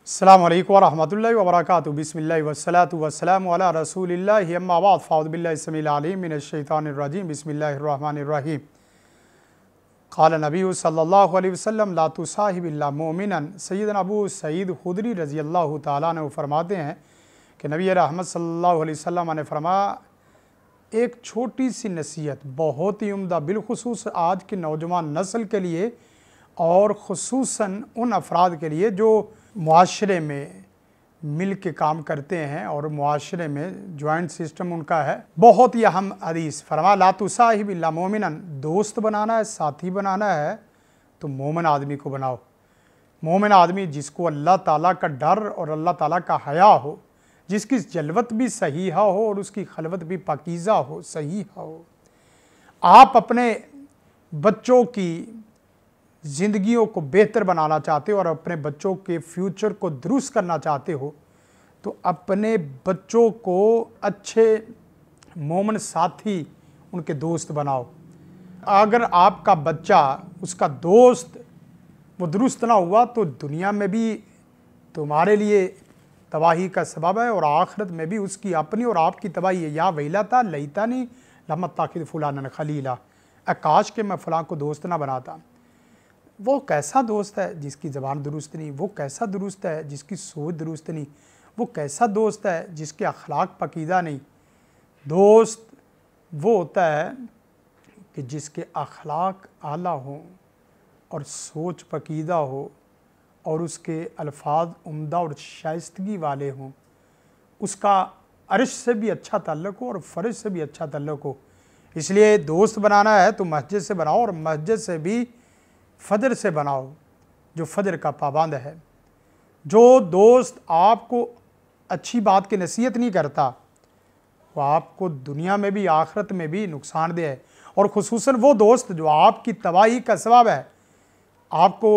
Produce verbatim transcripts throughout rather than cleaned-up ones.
अस्सलामु अलैकुम वरहमतुल्लाहि वबरकातुहू बिस्मिल्लाहि वस्सलातु वस्सलामु अला रसूलिल्लाहि अम्मा बाद फ़अऊज़ु बिल्लाहि समीइल अलीम मिनश शैतानिर रजीम बिस्मिल्लाहिर रहमानिर रहीम। क़ाल नबी सल्लल्लाहु अलैहि वसल्लम ला तुसाहिब इल्ला मोमिनन। सैयदना अबू सईद खुदरी रज़ी अल्लाह तआला अन्हु फरमाते हैं कि नबी रहमत सल्लल्लाहु अलैहि वसल्लम ने फरमाया, एक छोटी सी नसीहत बहुत ही उम्दा, बिलखुसूस आज की नौजवान नस्ल के लिए और ख़ुसूसन उन अफराद के लिए जो मुआशरे में मिल के काम करते हैं और मुआशरे में जॉइंट सिस्टम उनका है। बहुत ही अहम हदीस फरमा, ला तुसाहिब इल्ला मोमिनन। दोस्त बनाना है, साथी बनाना है तो मोमिन आदमी को बनाओ। मोमिन आदमी जिसको अल्लाह ताला का डर और अल्लाह ताला का हया हो, जिसकी जलवत भी सहीहा हो और उसकी खलवत भी पाकीज़ा हो, सहीहा हो। आप अपने बच्चों की ज़िंदगियों को बेहतर बनाना चाहते हो और अपने बच्चों के फ्यूचर को दुरुस्त करना चाहते हो तो अपने बच्चों को अच्छे मोमिन साथी, उनके दोस्त बनाओ। अगर आपका बच्चा, उसका दोस्त वो दुरुस्त ना हुआ तो दुनिया में भी तुम्हारे लिए तबाही का सबब है और आखिरत में भी उसकी अपनी और आपकी तबाही है। या वैलता लैतानी लम अत्तखिज़ फुलानन खलीला, काश के मैं फ़लाँ को दोस्त ना बनाता। वो कैसा दोस्त है जिसकी ज़बान दुरुस्त नहीं, वो कैसा दुरुस्त है जिसकी सोच दुरुस्त नहीं, वो कैसा दोस्त है जिसके अखलाक पकीदा नहीं। दोस्त वो होता है कि जिसके अखलाक आला हों और सोच पकीदा हो और उसके अल्फाज उम्दा और शाइस्तगी वाले हों, उसका अर्श से भी अच्छा ताल्लुक़ हो और फ़र्ज से भी अच्छा ताल्लुक़ हो। इसलिए दोस्त बनाना है तो मस्जिद से बनाओ और मस्जिद से भी फ़जर से बनाओ, जो फ़जर का पाबंद है। जो दोस्त आपको अच्छी बात की नसीहत नहीं करता वो आपको दुनिया में भी आखिरत में भी नुकसानदेह है। और ख़ुसूसन वो दोस्त जो आपकी तबाही का सबब है, आपको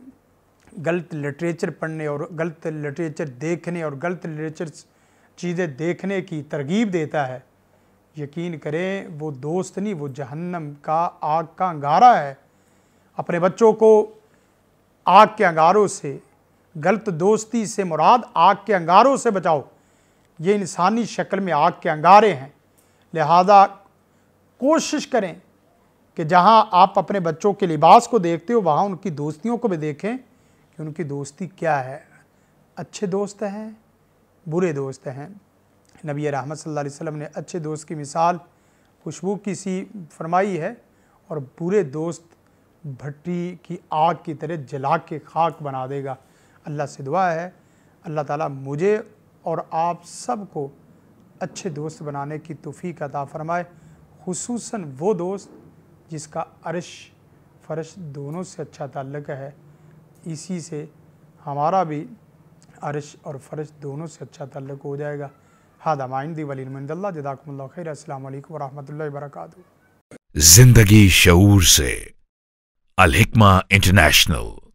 गलत लिटरेचर पढ़ने और गलत लिटरेचर देखने और गलत लिटरेचर चीज़ें देखने की तरगीब देता है, यकीन करें वो दोस्त नहीं, वो जहन्नम का आग का अंगारा है। अपने बच्चों को आग के अंगारों से, गलत दोस्ती से मुराद आग के अंगारों से बचाओ। ये इंसानी शक्ल में आग के अंगारे हैं। लिहाजा कोशिश करें कि जहां आप अपने बच्चों के लिबास को देखते हो वहां उनकी दोस्तियों को भी देखें कि उनकी दोस्ती क्या है। अच्छे दोस्त हैं, बुरे दोस्त हैं। नबी रहमत सल्लल्लाहु अलैहि वसल्लम ने अच्छे दोस्त की मिसाल खुशबू की सी फरमाई है और बुरे दोस्त भट्टी की आग की तरह जला के खाक बना देगा। अल्लाह से दुआ है अल्लाह ताला मुझे और आप सब को अच्छे दोस्त बनाने की तौफीक अता फरमाए, खुसूसन वो दोस्त जिसका अर्श फ़र्श दोनों से अच्छा ताल्लुक़ है। इसी से हमारा भी अर्श और फ़र्श दोनों से अच्छा ताल्लुक़ हो जाएगा। हादा माइंदी वली मिनल्लाह जज़ाकुमुल्लाह खैर। अस्सलामु अलैकुम वरहमतुल्लाहि वबरकातुहू। जिंदगी शऊर से अल हिकमा इंटरनेशनल।